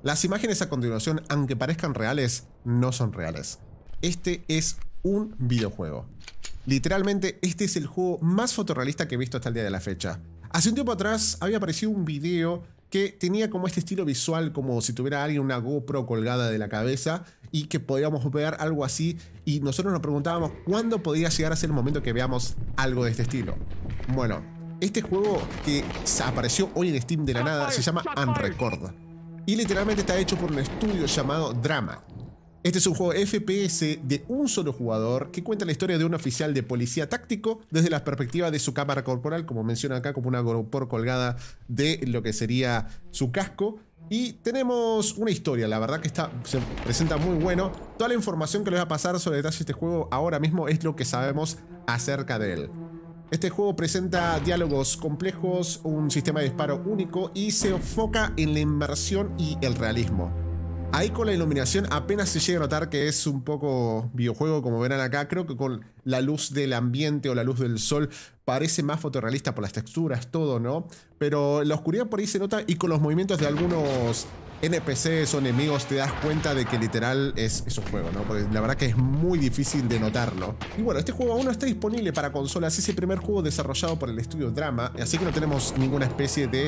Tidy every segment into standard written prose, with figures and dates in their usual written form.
Las imágenes a continuación, aunque parezcan reales, no son reales. Este es un videojuego. Literalmente, este es el juego más fotorrealista que he visto hasta el día de la fecha. Hace un tiempo atrás había aparecido un video que tenía como este estilo visual, como si tuviera alguien una GoPro colgada de la cabeza y que podíamos ver algo así, y nosotros nos preguntábamos cuándo podía llegar a ser el momento que veamos algo de este estilo. Bueno, este juego que apareció hoy en Steam de la nada se llama Unrecord y literalmente está hecho por un estudio llamado Drama. Este es un juego FPS de un solo jugador que cuenta la historia de un oficial de policía táctico desde la perspectiva de su cámara corporal, como menciona acá, como una GoPro colgada de lo que sería su casco. Y tenemos una historia, la verdad que se presenta muy bueno. Toda la información que les va a pasar sobre detalles de este juego ahora mismo es lo que sabemos acerca de él. Este juego presenta diálogos complejos, un sistema de disparo único y se enfoca en la inmersión y el realismo. Ahí con la iluminación apenas se llega a notar que es un poco videojuego, como verán acá. Creo que con la luz del ambiente o la luz del sol parece más fotorrealista por las texturas, todo, ¿no? Pero la oscuridad por ahí se nota, y con los movimientos de algunos NPCs o enemigos te das cuenta de que literal es un juego, ¿no? Porque la verdad que es muy difícil de notarlo. Y bueno, este juego aún no está disponible para consolas. Es el primer juego desarrollado por el estudio Drama, así que no tenemos ninguna especie de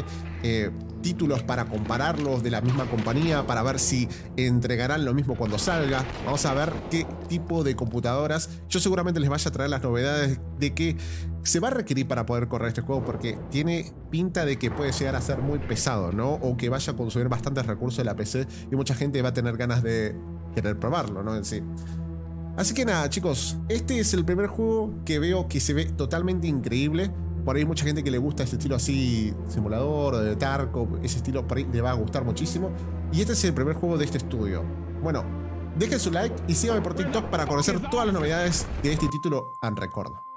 títulos para compararlos de la misma compañía, para ver si entregarán lo mismo cuando salga. Vamos a ver qué tipo de computadoras. Yo seguramente les vaya a traer las novedades de que se va a requerir para poder correr este juego, porque tiene pinta de que puede llegar a ser muy pesado, ¿no? O que vaya a consumir bastantes recursos de la PC y mucha gente va a tener ganas de querer probarlo, ¿no? En sí. Así que nada, chicos, este es el primer juego que veo que se ve totalmente increíble. Por ahí hay mucha gente que le gusta ese estilo así, simulador, de Tarkov, ese estilo por ahí le va a gustar muchísimo. Y este es el primer juego de este estudio. Bueno, dejen su like y síganme por TikTok para conocer todas las novedades de este título Unrecord.